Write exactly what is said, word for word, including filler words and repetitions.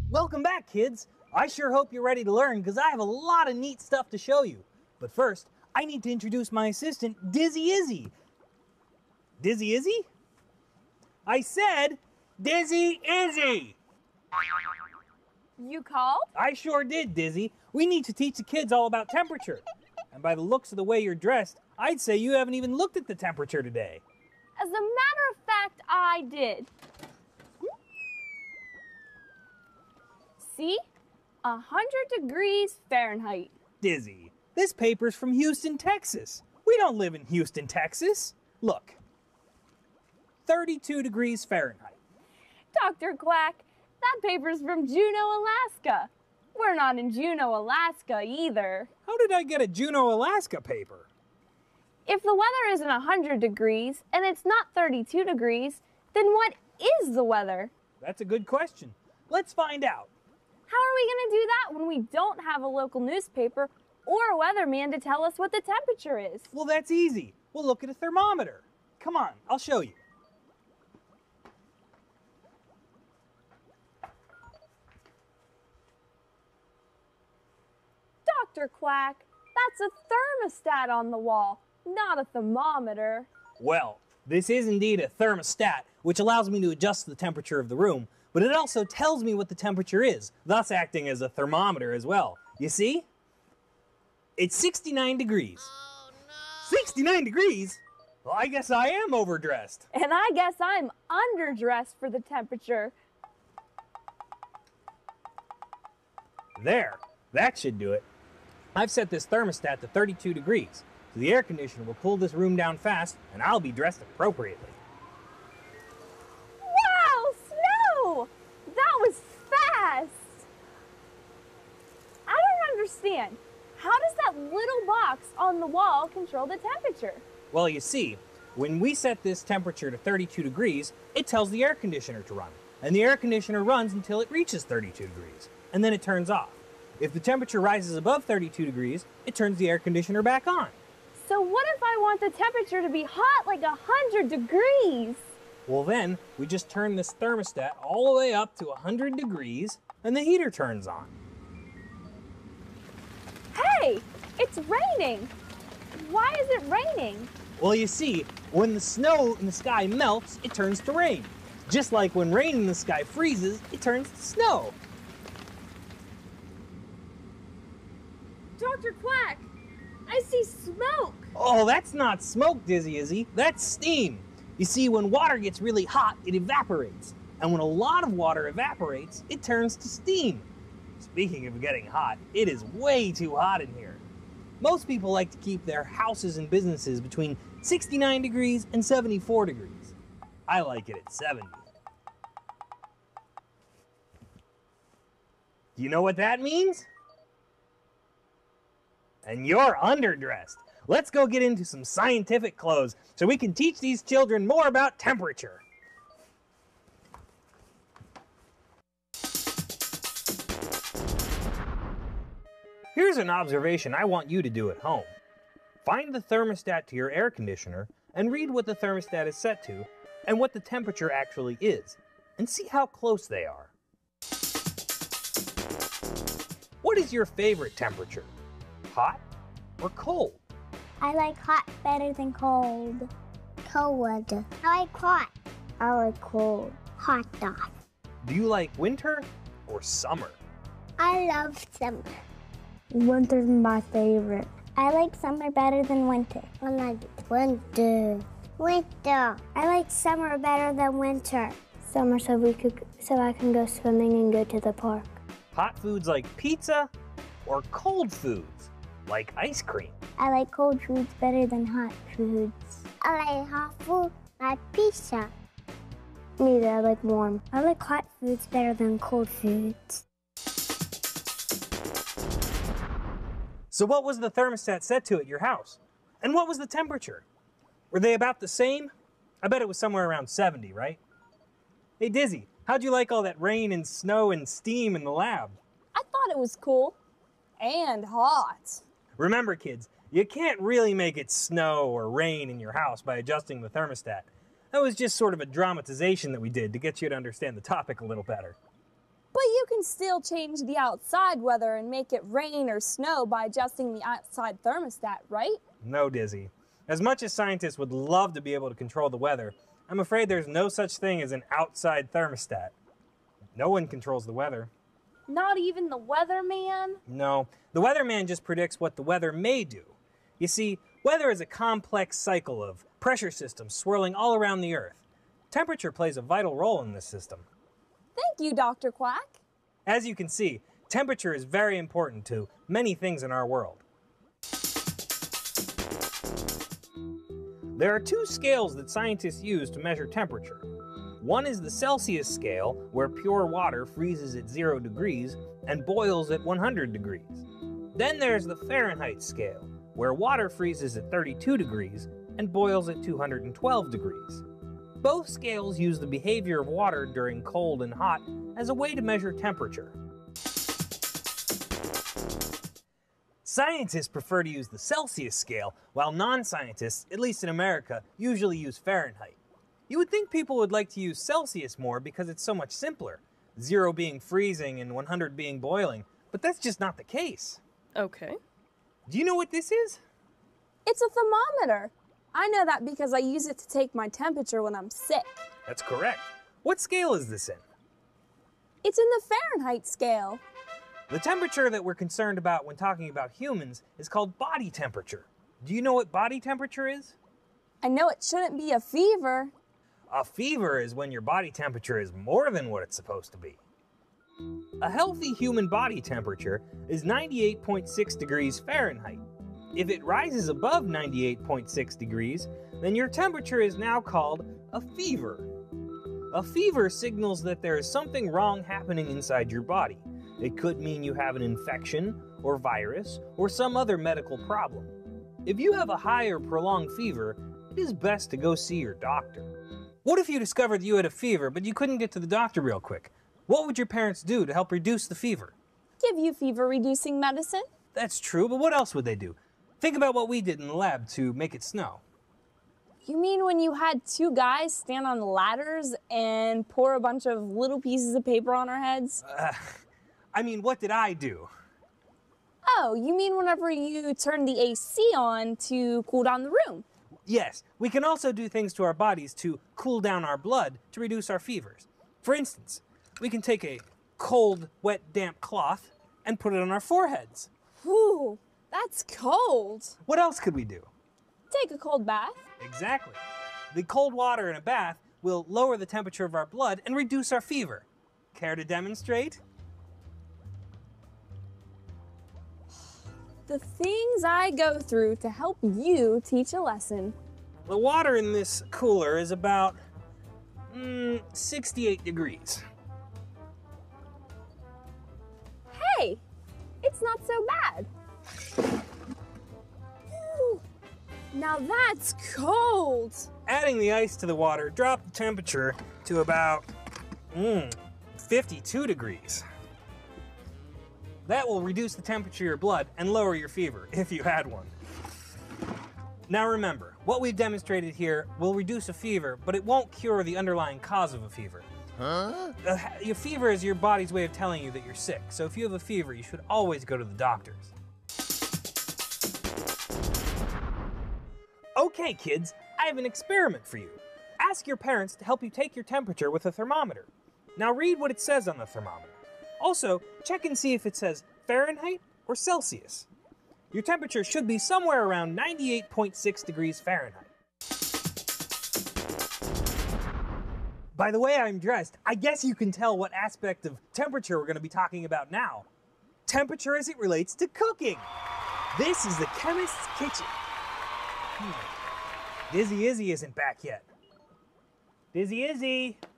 Welcome back, kids. I sure hope you're ready to learn because I have a lot of neat stuff to show you. But first, I need to introduce my assistant, Dizzy Izzy. Dizzy Izzy? I said Dizzy Izzy! You called? I sure did, Dizzy. We need to teach the kids all about temperature. And by the looks of the way you're dressed, I'd say you haven't even looked at the temperature today. As a matter of fact, I did. See? A hundred degrees Fahrenheit. Dizzy, this paper's from Houston, Texas. We don't live in Houston, Texas. Look, thirty-two degrees Fahrenheit. Doctor Quack, that paper's from Juneau, Alaska. We're not in Juneau, Alaska either. How did I get a Juneau, Alaska paper? If the weather isn't a hundred degrees and it's not thirty-two degrees, then what is the weather? That's a good question. Let's find out. How are we going to do that when we don't have a local newspaper or a weatherman to tell us what the temperature is? Well, that's easy. We'll look at a thermometer. Come on, I'll show you. Doctor Quack, that's a thermostat on the wall, not a thermometer. Well, this is indeed a thermostat, which allows me to adjust the temperature of the room, but it also tells me what the temperature is, thus acting as a thermometer as well. You see? It's sixty-nine degrees. Oh, no. sixty-nine degrees? Well, I guess I am overdressed. And I guess I'm underdressed for the temperature. There, that should do it. I've set this thermostat to thirty-two degrees, so the air conditioner will cool this room down fast, and I'll be dressed appropriately. Wow, snow! That was fast! I don't understand. How does that little box on the wall control the temperature? Well, you see, when we set this temperature to thirty-two degrees, it tells the air conditioner to run, and the air conditioner runs until it reaches thirty-two degrees, and then it turns off. If the temperature rises above thirty-two degrees, it turns the air conditioner back on. So what if I want the temperature to be hot like a hundred degrees? Well then, we just turn this thermostat all the way up to one hundred degrees, and the heater turns on. Hey, it's raining. Why is it raining? Well, you see, when the snow in the sky melts, it turns to rain. Just like when rain in the sky freezes, it turns to snow. Doctor Quack, I see smoke. Oh, that's not smoke, Dizzy Izzy. That's steam. You see, when water gets really hot, it evaporates. And when a lot of water evaporates, it turns to steam. Speaking of getting hot, it is way too hot in here. Most people like to keep their houses and businesses between sixty-nine degrees and seventy-four degrees. I like it at seventy. Do you know what that means? And you're underdressed. Let's go get into some scientific clothes so we can teach these children more about temperature. Here's an observation I want you to do at home. Find the thermostat to your air conditioner and read what the thermostat is set to and what the temperature actually is, and see how close they are. What is your favorite temperature? Hot or cold? I like hot better than cold. Cold. I like hot. I like cold. Hot dog. Do you like winter or summer? I love summer. Winter's my favorite. I like summer better than winter. I like winter. Winter. I like summer better than winter. Summer so we could so I can go swimming and go to the park. Hot foods like pizza or cold foods like ice cream? I like cold foods better than hot foods. I like hot food like pizza. Neither, I like warm. I like hot foods better than cold foods. So what was the thermostat set to at your house? And what was the temperature? Were they about the same? I bet it was somewhere around seventy, right? Hey Dizzy, how'd you like all that rain and snow and steam in the lab? I thought it was cool and hot. Remember kids, you can't really make it snow or rain in your house by adjusting the thermostat. That was just sort of a dramatization that we did to get you to understand the topic a little better. But you can still change the outside weather and make it rain or snow by adjusting the outside thermostat, right? No, Dizzy. As much as scientists would love to be able to control the weather, I'm afraid there's no such thing as an outside thermostat. No one controls the weather. Not even the weatherman? No, the weatherman just predicts what the weather may do. You see, weather is a complex cycle of pressure systems swirling all around the Earth. Temperature plays a vital role in this system. Thank you, Doctor Quack. As you can see, temperature is very important to many things in our world. There are two scales that scientists use to measure temperature. One is the Celsius scale, where pure water freezes at zero degrees and boils at one hundred degrees. Then there's the Fahrenheit scale, where water freezes at thirty-two degrees and boils at two hundred twelve degrees. Both scales use the behavior of water during cold and hot as a way to measure temperature. Scientists prefer to use the Celsius scale, while non-scientists, at least in America, usually use Fahrenheit. You would think people would like to use Celsius more because it's so much simpler, zero being freezing and one hundred being boiling, but that's just not the case. Okay. Do you know what this is? It's a thermometer. I know that because I use it to take my temperature when I'm sick. That's correct. What scale is this in? It's in the Fahrenheit scale. The temperature that we're concerned about when talking about humans is called body temperature. Do you know what body temperature is? I know it shouldn't be a fever. A fever is when your body temperature is more than what it's supposed to be. A healthy human body temperature is ninety-eight point six degrees Fahrenheit. If it rises above ninety-eight point six degrees, then your temperature is now called a fever. A fever signals that there is something wrong happening inside your body. It could mean you have an infection, or virus, or some other medical problem. If you have a high or prolonged fever, it is best to go see your doctor. What if you discovered you had a fever, but you couldn't get to the doctor real quick? What would your parents do to help reduce the fever? Give you fever-reducing medicine. That's true, but what else would they do? Think about what we did in the lab to make it snow. You mean when you had two guys stand on ladders and pour a bunch of little pieces of paper on our heads? Uh, I mean, what did I do? Oh, you mean whenever you turn the A C on to cool down the room? Yes, we can also do things to our bodies to cool down our blood to reduce our fevers. For instance, we can take a cold, wet, damp cloth and put it on our foreheads. Whew, that's cold. What else could we do? Take a cold bath. Exactly. The cold water in a bath will lower the temperature of our blood and reduce our fever. Care to demonstrate? The things I go through to help you teach a lesson. The water in this cooler is about mm, sixty-eight degrees. Hey, it's not so bad. Whew, now that's cold. Adding the ice to the water dropped the temperature to about mm, fifty-two degrees. That will reduce the temperature of your blood and lower your fever, if you had one. Now remember, what we've demonstrated here will reduce a fever, but it won't cure the underlying cause of a fever. Huh? Uh, your fever is your body's way of telling you that you're sick, so if you have a fever, you should always go to the doctors. Okay, kids, I have an experiment for you. Ask your parents to help you take your temperature with a thermometer. Now read what it says on the thermometer. Also, check and see if it says Fahrenheit or Celsius. Your temperature should be somewhere around ninety-eight point six degrees Fahrenheit. By the way I'm dressed, I guess you can tell what aspect of temperature we're going to be talking about now. Temperature as it relates to cooking. This is the chemist's kitchen. Hmm. Dizzy Izzy isn't back yet. Dizzy Izzy!